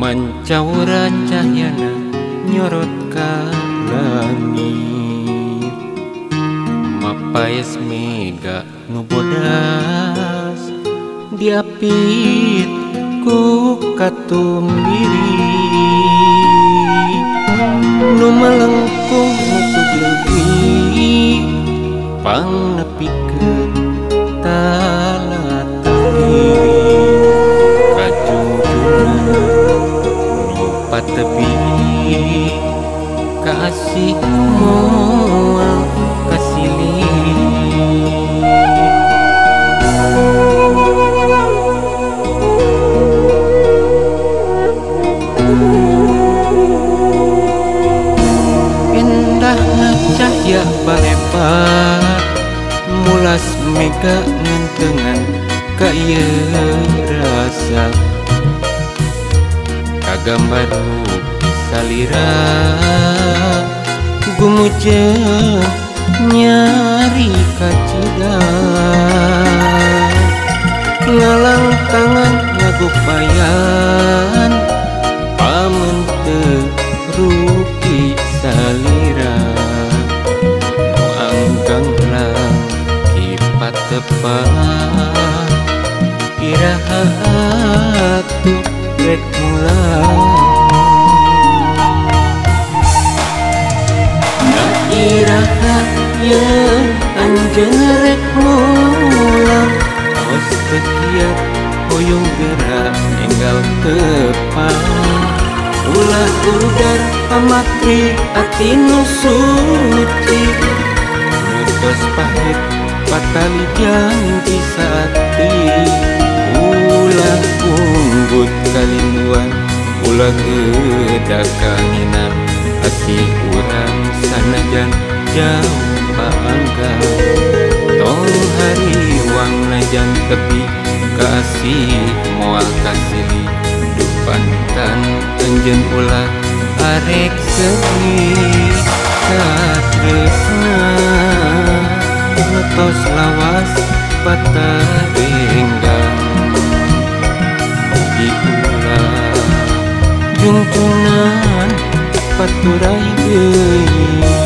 Mancauran cahyana nyorot ka langit, mapayas mega nu bodas diapit ku katum diri nu melengkung nutug leuwih pang nepikeun talata diri kajujuna nu patebi kasih moal kasilih indahna cahya balepat mulas mega ngentengan ka ieu rasa kagambaru salira gumujeun nyari kacida ngalang tangan ngagupayan pamun teu rupi salira nu anggang lang kipat tepat iraha atuh rek mulang iraha yang anjeun rek mulang tos teu kiat hoyong gerak enggal tepang ulah udar pamakri ati nu suci nutos pahit patali janji saati ulah unggut kalinduan ulah geudak kanginap ati urang sanajan jauh paanggang tong hariwang najan tepi kasih moal kasilih dupantan anjeun ulah arek seui satresna ngetos lawas patarenggang di ulah juntunan paturai deui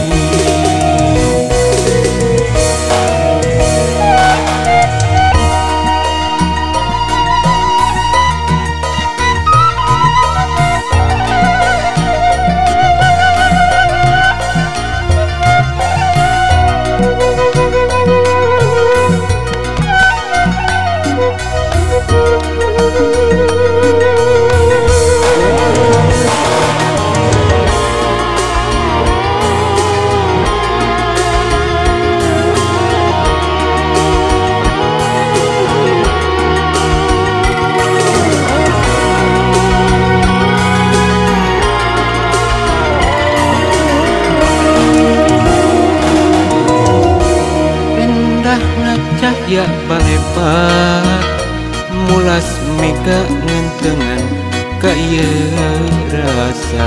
cahya balepat mulas mega ngentengan ka ieu rasa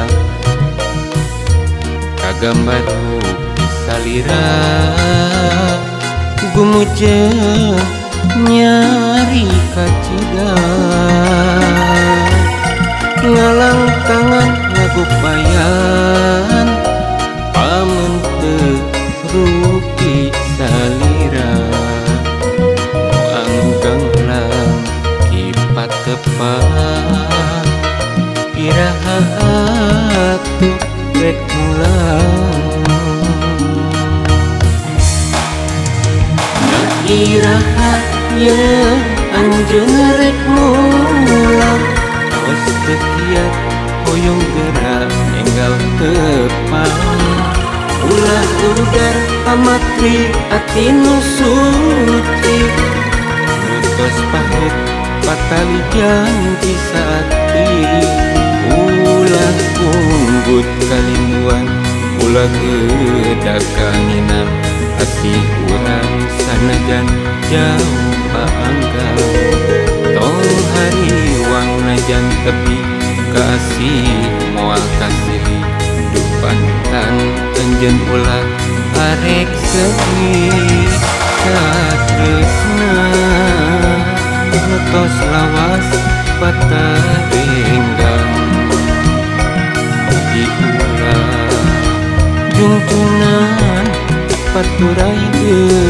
kagambaru salira gumujeun nyari kacida ngalang tangan ngagupayan pamun teu rupi salira tepat iraha atuh rek mulang iraha yang anjeun rek mulang tos teu kiat hoyong gerak enggal tepang ulah udar pamakri ati nu suci nutos pahit patali janji saati ulah unggut kalinduan ulah geudak kanginap ati urang sanajan jauh paanggang tong hariwang najan tepi kasih moal kasilih dupantan anjeun ulah arek seui satresna ngetos lawas patarenggang baturai